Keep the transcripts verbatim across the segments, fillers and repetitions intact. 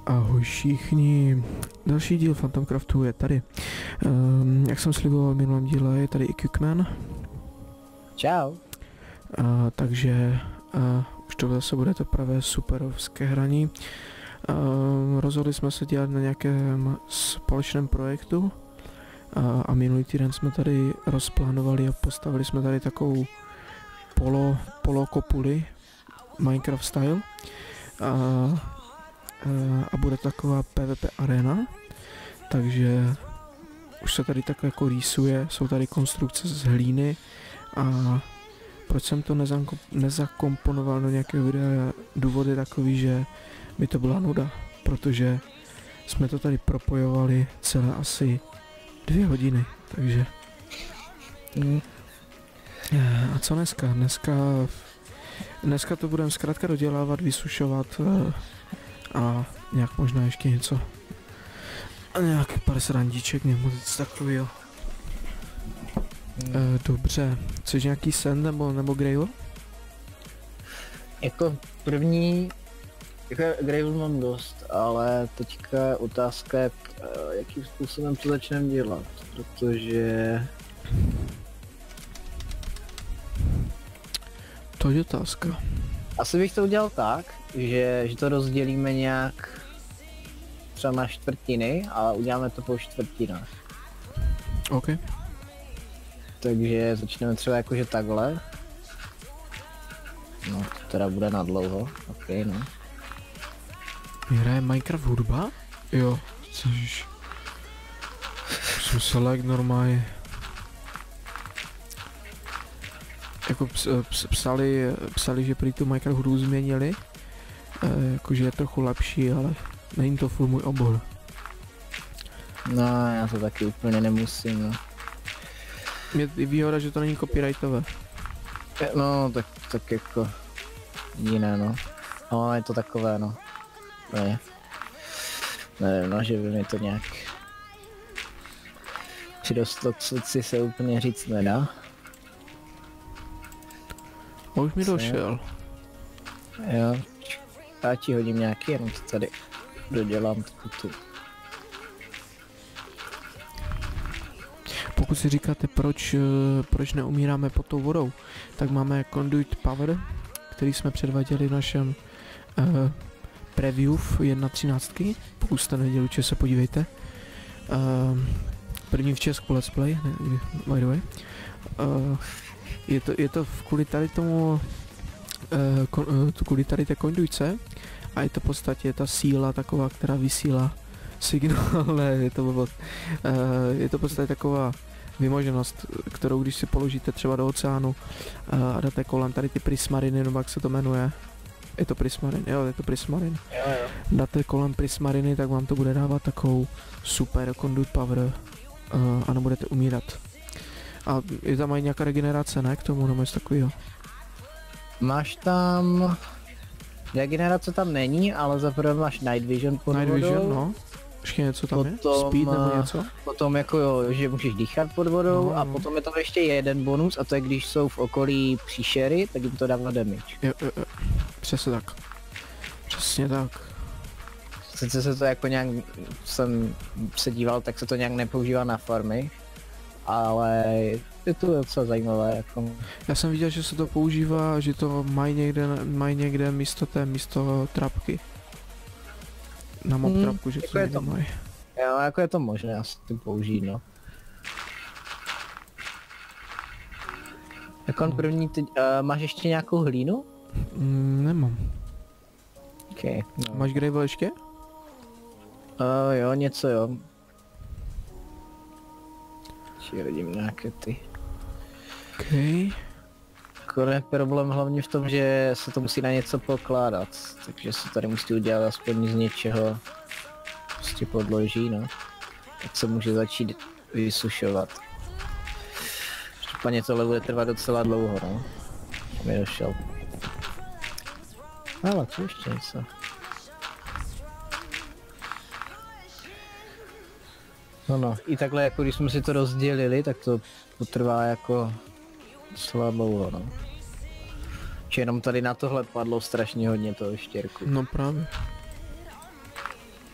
Ahoj všichni, další díl Phantomcraftu je tady. Um, jak jsem sliboval v minulém díle, je tady i Cookman. Čau. Uh, takže uh, už to zase bude to pravé superovské hraní. Uh, rozhodli jsme se dělat na nějakém společném projektu uh, a minulý týden jsme tady rozplánovali a postavili jsme tady takovou polo, polo kopuli Minecraft style. Uh, a bude taková PvP arena, takže už se tady tak jako rýsuje, jsou tady konstrukce z hlíny a proč jsem to nezakomponoval do nějakého videa, důvod je takový, že by to byla nuda, protože jsme to tady propojovali celé asi dvě hodiny, takže mm. A co dneska? Dneska, dneska to budeme zkrátka dodělávat, vysušovat a nějak možná ještě něco. A nějaký pár srandiček nebo něco takového. Hmm. E, dobře, chceš nějaký sen nebo, nebo gravel? Jako první, jako gravel mám dost, ale teďka je otázka, jak, jakým způsobem to začneme dělat, protože... To je otázka. Asi bych to udělal tak, že, že to rozdělíme nějak třeba na čtvrtiny a uděláme to po čtvrtinách. OK. Takže začneme třeba jakože takhle. No to teda bude na dlouho, OK no. Hraje Minecraft hudba? Jo, což... Už jsem se like normálně... Jako ps, ps, psali, psali, že prý tu Minecraft hudbu změnili, e, jakože je trochu lepší, ale není to furt můj obor. No, já to taky úplně nemusím, no. Je výhoda, že to není copyrightové. No, tak, tak jako jiné, no. No, je to takové, no. Ne. Nevím, no, že by mi to nějak přidostlo k srdci se úplně říct nedá. A už mi došel. Jo, já ti hodím nějaký, jenom to tady dodělám tu. Pokud si říkáte, proč, proč neumíráme pod tou vodou, tak máme Conduit Power, který jsme předváděli v našem uh, preview jedna třináct. Pokud jste nevěděli, či se podívejte. Uh, první v Česku Let's Play, ne, by the way. Uh, Je to, je to kvůli tady tomu, uh, kon, uh, kvůli tady té konduice a je to v podstatě ta síla taková, která vysílá signál, ne, je to blbot. Uh, je to v podstatě taková vymoženost, kterou když si položíte třeba do oceánu uh, a dáte kolem tady ty prismariny, nebo jak se to jmenuje, je to prismarin, jo, je to prismarin. Jo, jo. Dáte kolem prismariny, tak vám to bude dávat takovou super conduit power uh, a nebudete umírat. A je tam i nějaká regenerace, ne? K tomu nebo něco takového. Máš tam... Regenerace tam není, ale zaprvé máš Night Vision pod Night vodou. Vision, no. Ještě něco tam potom, je? Speed nebo něco? Potom jako jo, že můžeš dýchat pod vodou no, a no. potom je tam ještě jeden bonus a to je když jsou v okolí příšery, tak jim to dává damage. Jo, jo, jo. Přesně tak. Přesně tak. Sice se to jako nějak, jsem se díval, tak se to nějak nepoužívá na farmy. Ale je to docela zajímavé, jako... Já jsem viděl, že se to používá, že to mají někde, mají někde místo té, místo trapky. Na mob hmm, trapku, že jako to je někde to, mají. Jo, jako je to možné asi tím použít, no. Jako no. První, teď, uh, máš ještě nějakou hlínu? Mm, nemám. Okay, no. Máš gravel ještě? Uh, jo, něco jo. Či vidím nějaké ty. Okay. Konec problém hlavně v tom, že se to musí na něco pokládat, takže se tady musí udělat aspoň z něčeho prostě podloží, no. Tak se může začít vysušovat. Štěpaně tohle bude trvat docela dlouho, no. Mi došel. Ale co ještě něco? No no, i takhle jako když jsme si to rozdělili, tak to potrvá jako docela dlouho, no. Že jenom tady na tohle padlo strašně hodně toho štěrku. No právě.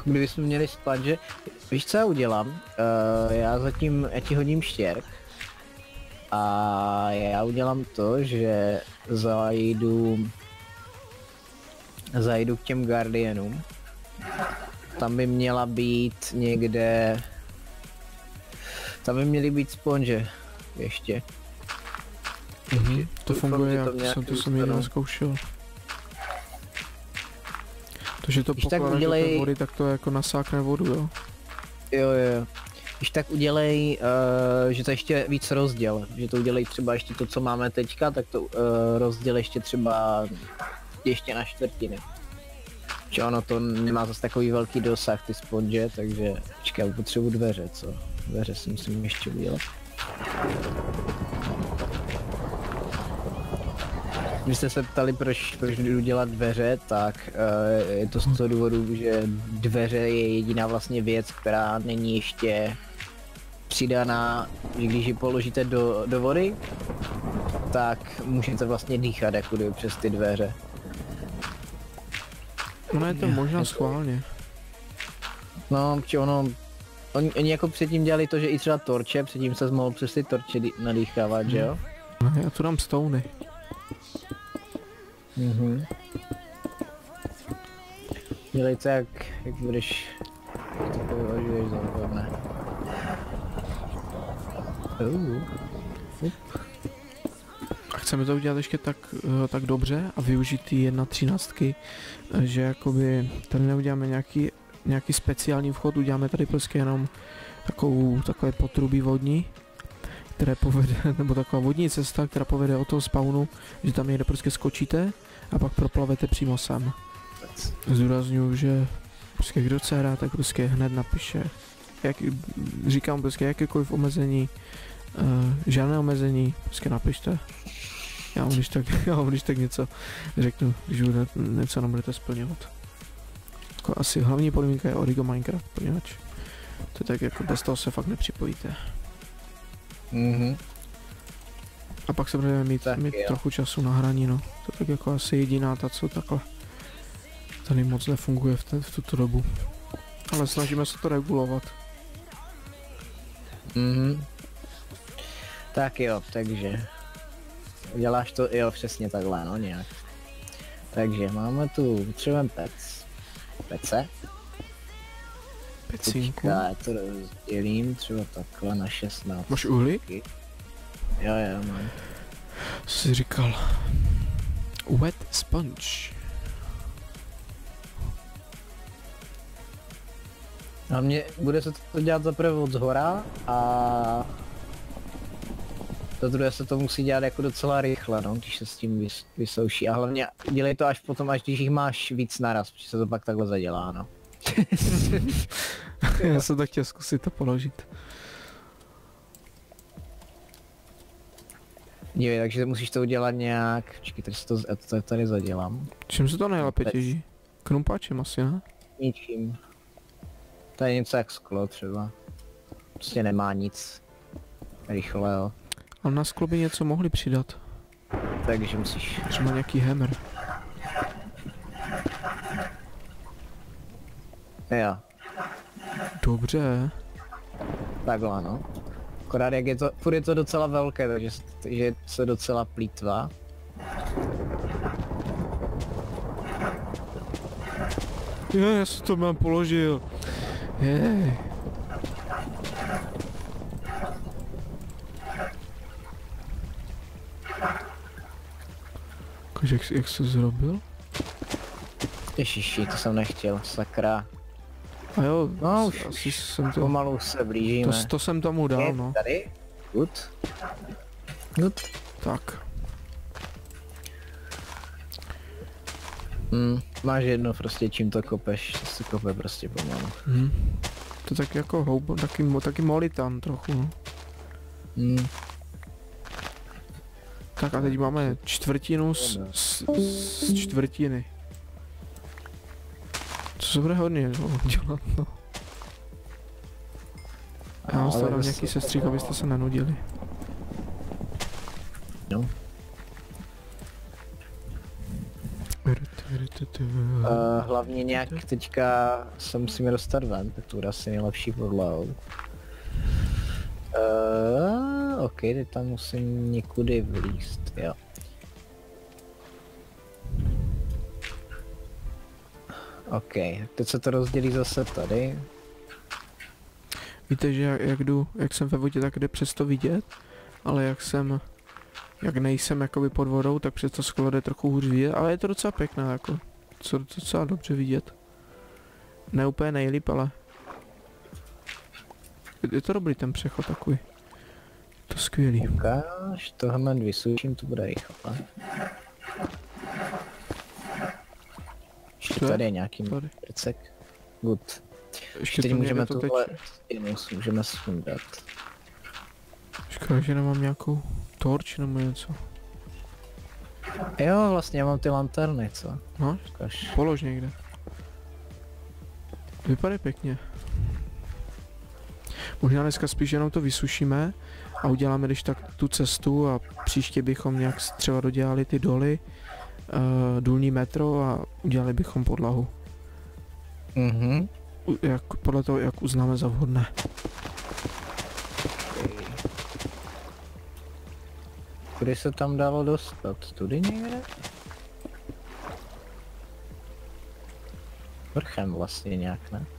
kdybychom měli sponge, víš co já udělám? Uh, já zatím, já ti hodím štěrk. A já udělám to, že zajdu, zajdu k těm Guardianům. Tam by měla být někde, tam by měly být sponže ještě. Mhm, to funguje, jak to jsem to jsem jednou zkoušel. Takže to pokládáš udělej... do té vody, tak to jako nasákne vodu, jo? Jo, jo. Když tak udělej, uh, že to ještě víc rozděl, že to udělej třeba ještě to, co máme teďka, tak to uh, rozděl ještě třeba ještě na čtvrtiny. Že ono to nemá zase takový velký dosah, ty sponge, takže počkej, já potřebuji dveře, co? Dveře si musím ještě udělat. Když jste se ptali, proč, proč jdu dělat dveře, tak uh, je to z toho důvodu, že dveře je jediná vlastně věc, která není ještě přidaná, že když ji položíte do, do vody, tak můžete vlastně dýchat jako kdyby přes ty dveře. No je to možná schválně. No, či ono, oni, oni jako předtím dělali to, že i třeba torče, předtím se mohl přes ty torče nadýchávat, hmm. že jo? No, já tu dám stony. Mhm. Dělej to jak, jak budeš, jak to považuješ za vhodné. Uh. A chceme to udělat ještě tak, tak dobře a využít ty jedna třináctky, že jakoby tady neuděláme nějaký, nějaký speciální vchod, uděláme tady prostě jenom takovou, takové potrubí vodní, které povede, nebo taková vodní cesta, která povede od toho spawnu, že tam někde prostě skočíte a pak proplavete přímo sem. Zdůrazňuji, že prostě kdo chce hrát, tak prostě hned napíše, jak, říkám prostě jakékoliv omezení, uh, žádné omezení, prostě napište. Já vám když tak, já vám když tak něco řeknu, když bude, něco nám budete splňovat. Jako asi hlavní podmínka je Origo Minecraft, poněvadž to je tak jako bez toho se fakt nepřipojíte. Mhm. A pak se budeme mít, mít trochu času na hraní, no. To je tak jako asi jediná ta, co takhle tady moc nefunguje v, ten, v tuto dobu. Ale snažíme se to regulovat. Mhm. Tak jo, takže děláš to, jo, přesně takhle, no nějak. Takže máme tu, potřebujeme pec. Pece? Pecínku. Já to rozdělím třeba takhle na šestnáct. Máš uhlí? Jo, jo, mám. Co jsi říkal? Wet sponge. A mě bude se to dělat zaprvé od zhora a za druhé se to musí dělat jako docela rychle, no, když se s tím vys vysouší. A hlavně dělej to až potom, až když jich máš víc naraz, protože se to pak takhle zadělá, no. Já jsem to chtěl zkusit to položit. Jo, takže musíš to udělat nějak, počkej, tady, to, to tady zadělám. Čím se to nejlépe těží? Knumpáčem asi, ne? Ničím. To je něco jak sklo třeba. Prostě nemá nic rychlého. Ale na sklo by něco mohli přidat. Takže musíš... Třeba nějaký hammer. Jo. Dobře. Takhle no. Akorát jak je to, furt je to docela velké, takže že se docela plýtvá. Je, já si to mám položil. Jej. Kož, jak, jak jsi zrobil? Ježiši, to jsem nechtěl, sakra. A jo, no už, asi jsem to... Pomalu se blížíme. To, to jsem tomu dal, no. Tady? Good. Good. Tak. Hmm, máš jedno prostě, čím to kopeš, to se kope prostě pomalu. Hmm. To tak jako houbo, taky, taky molitan trochu, no. Hmm. Tak a teď máme čtvrtinu z, z, z čtvrtiny. Co se bude hodně no, dělat, no. Já vám stavím nějaký sestřík, abyste se nenudili. No. Uh, hlavně nějak teďka se musíme dostat ven, tak to bude asi nejlepší podlahou. Uh, ok, teď tam musím někudy vlízt, jo. Ok, teď se to rozdělí zase tady. Víte, že jak, jak jdu, jak jsem ve vodě, tak jde přesto vidět, ale jak jsem, jak nejsem jakoby pod vodou, tak přes to sklo jde trochu hůř vidět, ale je to docela pěkné, jako, co docela dobře vidět. Ne úplně nejlíp, ale je to dobrý ten přechod takový. To skvělý. Ukáž, tohle vysuším, to bude rychle. Ještě tady je nějaký prcek. Good. Ještě teď to můžeme to tohle můžeme sundat. Škoda, že nemám nějakou torč nebo něco. Jo, vlastně já mám ty lanterny, co? No, Ukaž. polož někde. Vypadá pěkně. Možná dneska spíš jenom to vysušíme a uděláme když tak tu cestu a příště bychom nějak třeba dodělali ty doly, uh, důlní metro a udělali bychom podlahu. Mhm. Jak, podle toho, jak uznáme za vhodné. Kudy se tam dalo dostat? Tudy někde? Vrchem vlastně nějak, ne?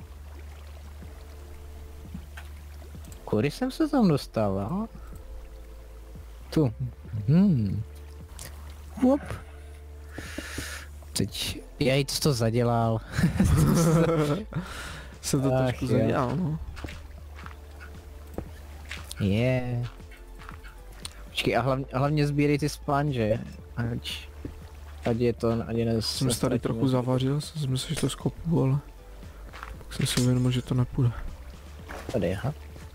Kudy jsem se tam dostával? Tu. Hmm. Hop. Teď, já jí to zadělal. Jsem to Ach, trošku jo. zadělal, no. Je. Yeah. Počkej, a hlavně, hlavně sbírej ty sponže. Ať, ať je to, ať je nes... Jsem se tady trochu zavařil, jsem myslel, že to skopu, ale pak jsem si uvědomil, že to nepůjde. Tady, aha.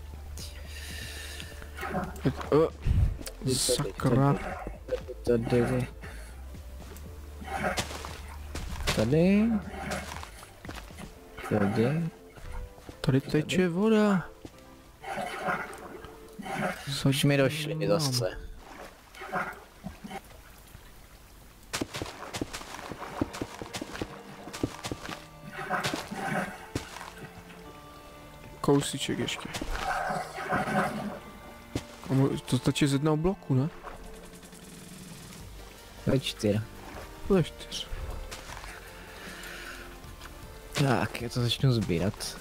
Uh, sakra. Tady. Tady. Tady. Tady teče voda. Už mi došli zase. Kousíček ještě. To stačí z jednoho bloku, ne? Ve čtyř. Ve čtyř. Tak, já to začnu sbírat.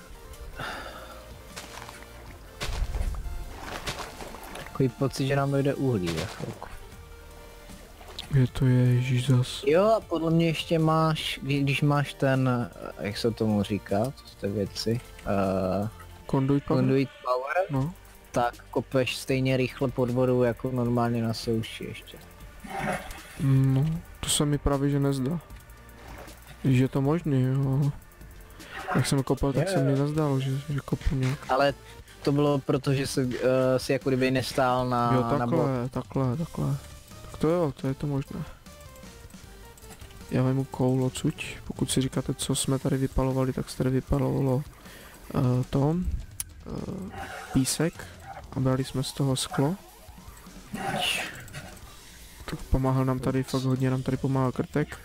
Takový pocit, že nám dojde uhlí za chvilku. Je to je, ježíš zas. Jo, a podle mě ještě máš, kdy- když máš ten, jak se tomu říká, to jsou ty věci, uh, Conduit power? conduit power, No. tak kopeš stejně rychle pod vodou jako normálně na souši ještě. No, to se mi právě že nezdá. Že je to možný, jo. Jak jsem kopal, tak Je. se mi nezdálo, že, že kopu nějak. Ale to bylo proto, že se, uh, si jako kdyby nestál na, Jo, na takhle, bod. takhle, takhle. Tak to jo, to je to možné. Já vemu koul odsuť, pokud si říkáte, co jsme tady vypalovali, tak se tady vypalovalo uh, to, uh, písek a brali jsme z toho sklo. Tak pomáhal nám tady, fakt hodně nám tady pomáhal krtek.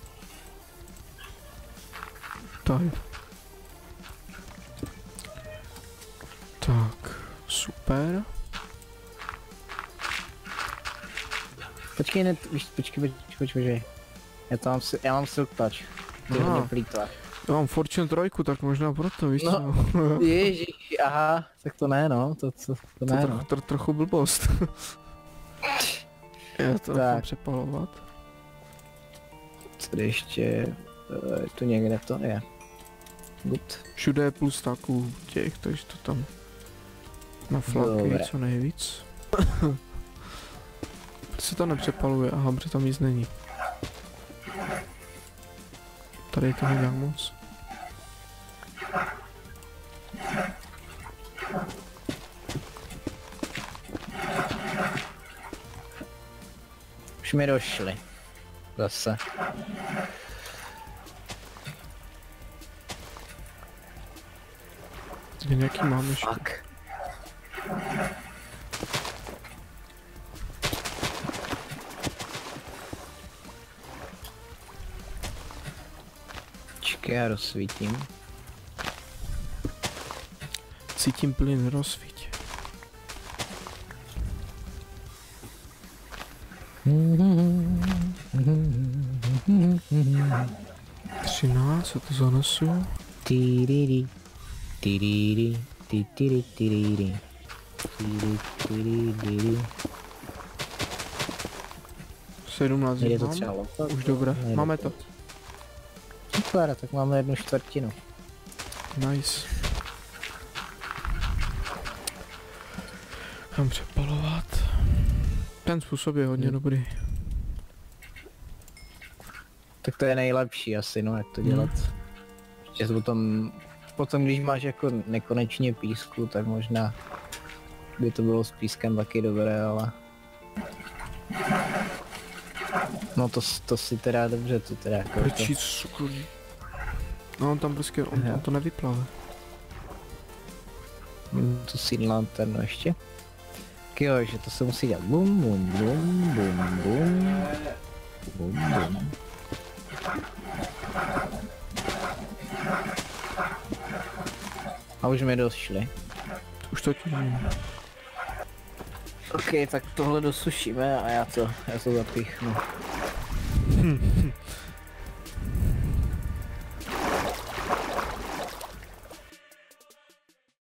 Tady. Tak, super. Počkej, ne, víš, počkej, počkej, počkej, počkej. Já to mám, si- já mám silk touch. Ty Aha. hodně plýtvá. Já mám Fortune trojku, tak možná proto, víš No. co? Ježíš, aha, tak to ne no, to, to, to To ne je no. trochu, tro, trochu blbost. Já to nechám Tak. přepalovat. Tady ještě, uh, tu někde to je. Good. Všude je plus taků těch, takže to tam na flaky Dobré. co nejvíc. Proč se to nepřepaluje? Aha, protože tam nic není. Tady je toho nějak moc. Už mi došli. Zase. Je nějaký mám ještě. Fuck. Počkej, já rozsvítím. Cítím plyn, rozsvíť. třináct, co to za nosu? Tyriri, tyriri, tyriri, tyriri, tyriri, tyriri. sedmnáct Je to mám? třeba lopat? Už dobré, Nejde máme to. Super, tak máme jednu čtvrtinu. Nice. Kam přepalovat? Ten způsob je hodně Hmm. dobrý. Tak to je nejlepší asi, no, jak to dělat. Protože potom, potom když máš jako nekonečně písku, tak možná by to bylo s pískem taky dobré, ale... No to, to si teda dobře, to teda jako to... Prčí cukru. No on tam prostě, on, on to nevyplave. Hm, tu sídl lanternu ještě. Tak jo, že to se musí dělat bum bum bum bum bum bum bum. A už mi došli. Už to tím. Ok, tak tohle dosušíme a já to, já to zapíchnu. Hm, hm.